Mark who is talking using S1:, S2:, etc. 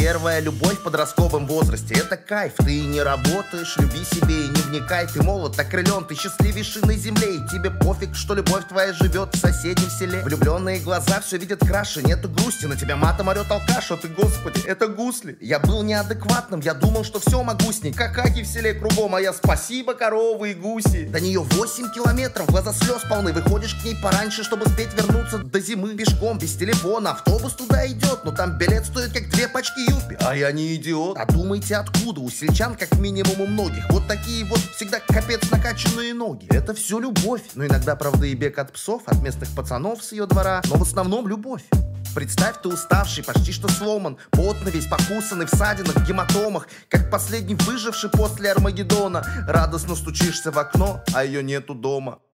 S1: Первая любовь в подростковом возрасте — это кайф. Ты не работаешь, люби себе и не вникай. Ты молод, окрылен, ты счастливейший на земле. И тебе пофиг, что любовь твоя живет в соседнем селе. Влюбленные глаза все видят краше, нету грусти. На тебя матом орет алкаш, а ты, господи, это гусли. Я был неадекватным, я думал, что все могу с ней. Какахи в селе кругом, а я спасибо, коровы и гуси. До нее 8 километров, глаза слез полны. Выходишь к ней пораньше, чтобы успеть вернуться до зимы. Пешком, без телефона, автобус туда идет. Но там билет стоит как 2 пачки юпи. А я не идиот. А думаете, откуда? У сельчан как минимум у многих вот такие вот всегда капец накачанные ноги. Это все любовь. Но иногда, правда, и бег от псов, от местных пацанов с ее двора. Но в основном любовь. Представь, ты уставший, почти что сломан, потный весь, покусанный в ссадинах, гематомах, как последний выживший после Армагеддона. Радостно стучишься в окно, а ее нету дома.